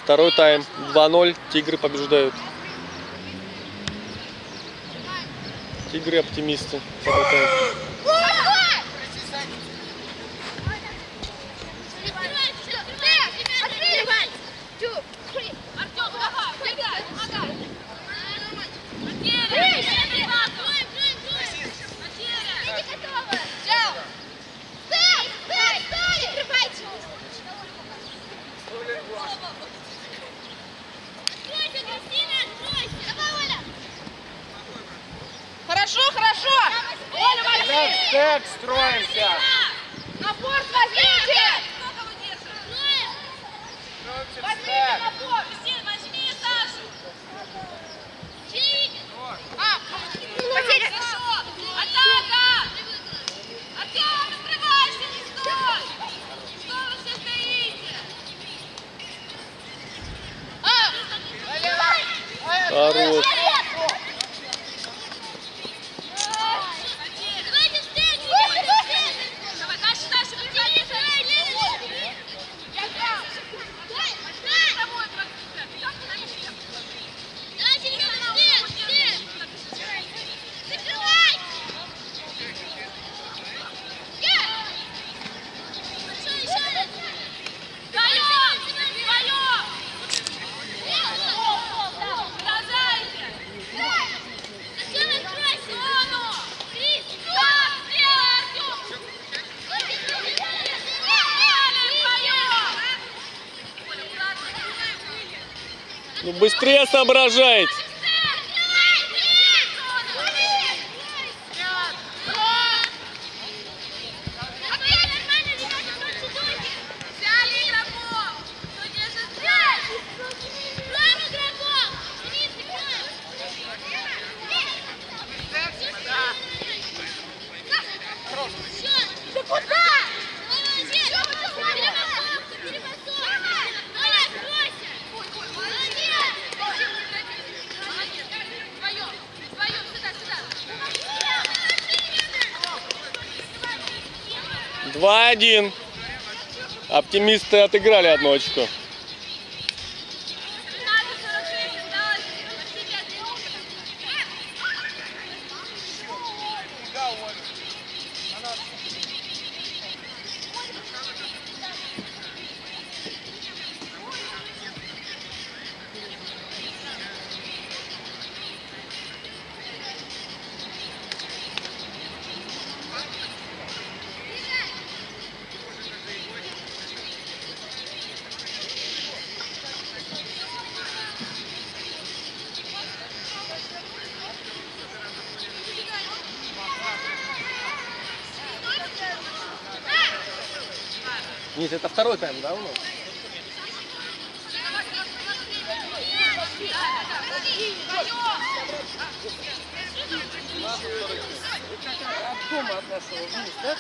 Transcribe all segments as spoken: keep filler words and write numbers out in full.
Второй тайм. два ноль. Тигры побеждают. Тигры оптимисты. Второй тайм. Хорошо, хорошо! Оля, возьми! Так, строимся! На борт возьмите! Возьмите на борт! Возьми Сашу! А, потеря! Хорошо! Атака! Артем, открывайся, не стой! Что вы все стоите? А! Хорош. Ну быстрее соображайте. два один. Оптимисты отыграли одно очко. Нет, это второй тайм, да, у нас? От дома от нашего вниз, да?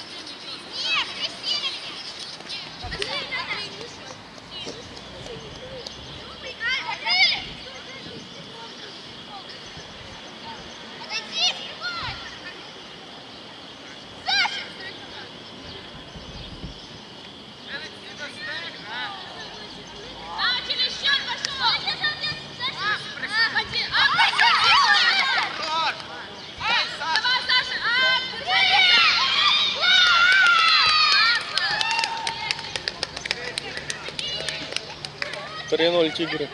три ноль Тигры.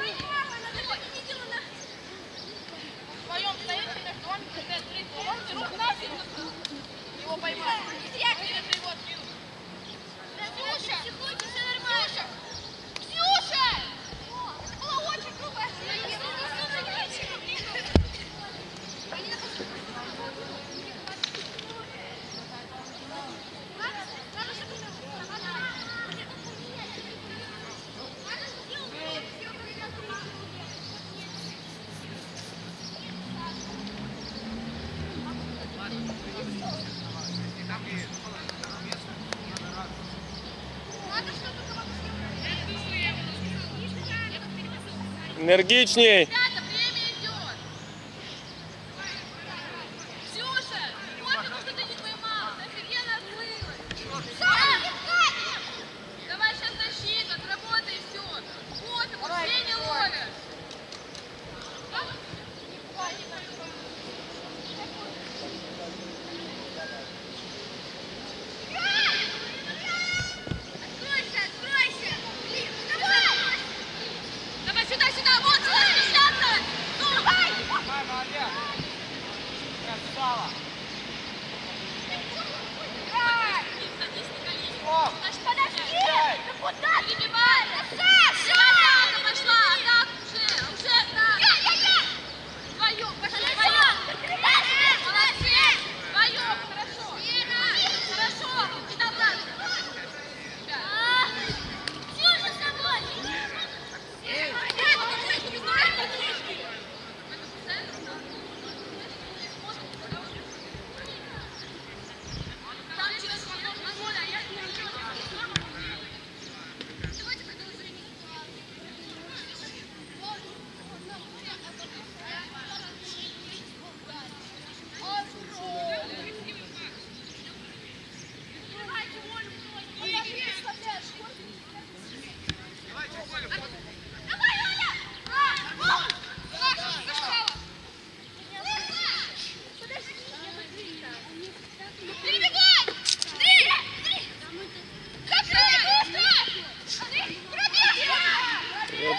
Энергичней. Давай сейчас защиту, отработай все. Кофе,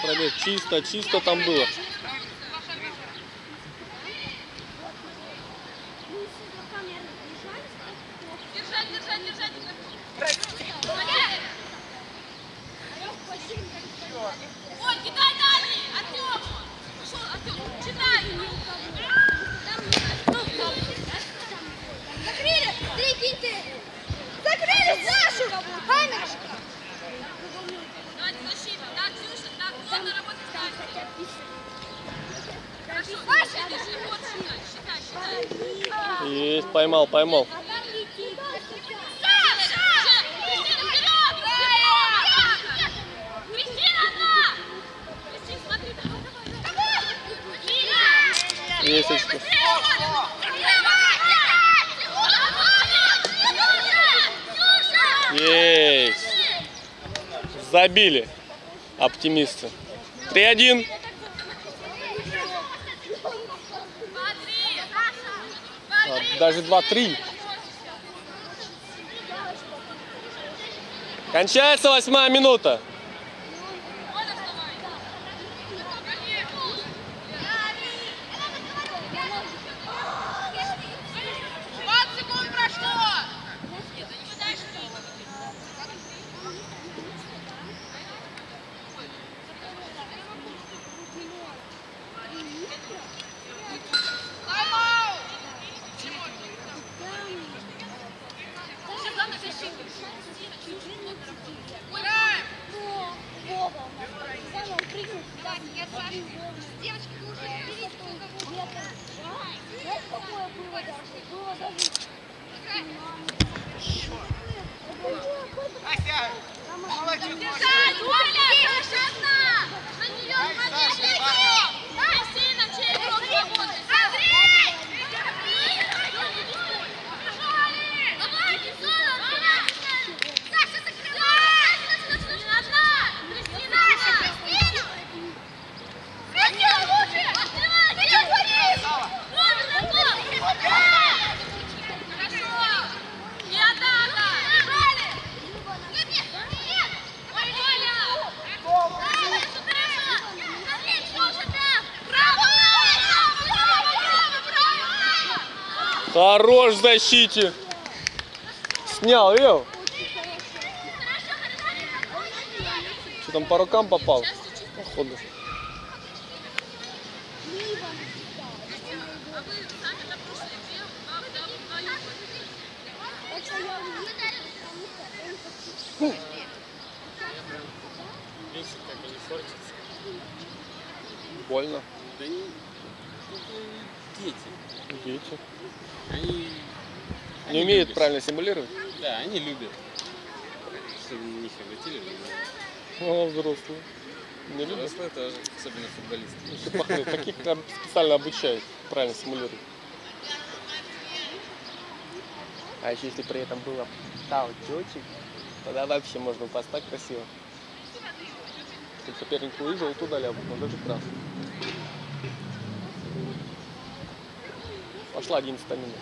пробег. Чисто, чисто там было. Держать, держать, держать. Вот, кидай дальний, Артём. Пошел, Артём, читай. Закрыли! Три киньте! Закрыли Сашу! Камерочка! Давайте защиту. Да, Ксюша, так, плотно работать с Настей. Хорошо, Паша! держи, вот, считай, считай, считай. Есть, поймал, поймал. Есть очко. Есть. Забили. Оптимисты. три один. А, даже два-три. Кончается восьмая минута. двадцать секунд прошло. Тайм-аут. Сейчас главное защиту. Играем. Вова, сам он прыгнул. Девочки, вы уже видите, Знаешь, какое было даже? Было даже... Ася! Молодец! держать, Оля, аккуратно. На нее смотри. Да, сильно, через руку работай. Андрей! Давайте, Зола, Саша, закрывай! Не одна! Кристина! Кристина! Кристина, лучше! Открывай! Вперед, Борис! Вон, готов! Хорошо! И атака! Бежали! Нет, нет, нет! Ой, Оля! Хорошо, хорошо! Андрей, что же там? Браво! Браво, браво, браво! Хорош в защите. Снял ее. Что там по рукам попал? Походу. Видите, как они фортятся? Больно. Да они дети. Дети. Они, они Не умеют любят. правильно симулировать. Да, они любят. Чтобы на них обратили внимание. Ну, взрослые. Не любят. Взрослые тоже, особенно футболисты. Шипахны. Таких прям специально обучают правильно симулировать. А еще если при этом было таутечек, тогда вообще можно упасть так красиво. Чтобы соперник увидел, туда ляпу, но даже красный. Пошла одиннадцатая минута.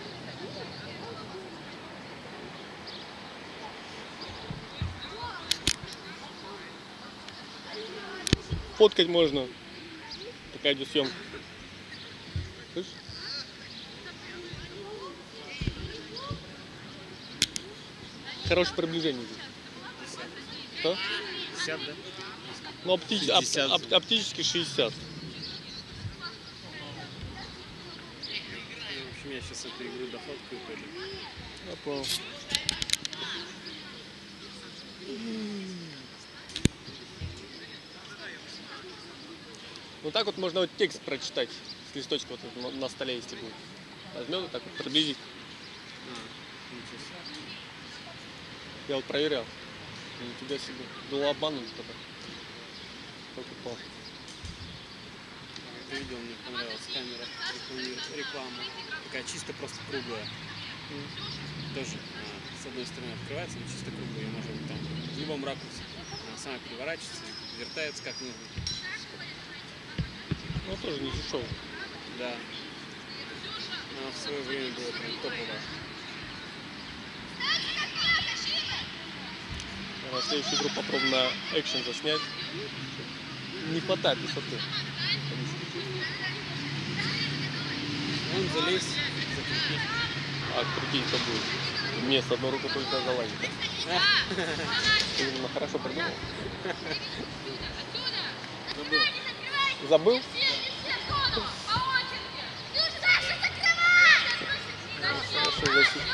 Фоткать можно, пока идет съемка. Слышишь? Хорошее приближение здесь. Что? пятьдесят, да? Ну, оптич... оп- шестьдесят. оп- оптически шестьдесят. В общем, я сейчас эту игру дофоткаю пойду. Я понял. Ну так вот можно вот текст прочитать с листочка вот на, на столе, если будет. Возьмем вот так вот приблизить. А, ничего себе. Я вот проверял. И тебя себе было обманут кто-то. Кто попал. Это видео мне понравилось. Камера рекламирует рекламу. Такая чисто просто круглая. Тоже а, с одной стороны открывается, но чисто круглая. Ее можно там в любом ракурсе. Она сама переворачивается, вертается как нужно. Ну тоже не дешевый. Да. Она в свое время была прям топовая. На следующую игру попробуем на экшен заснять. не хватает высоты. Он залез, закрепить. А прикинь, что будет? Мне с одной рукой только залазить. Да? Ты именно хорошо придумал. Забыл. Забыл? Хорошо, защит.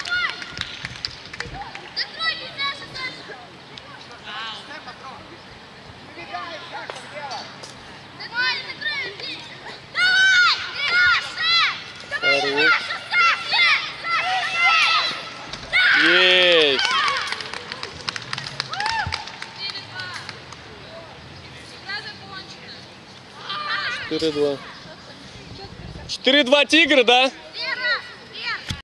Хорош. Есть! четыре два. четыре два Тигры, да?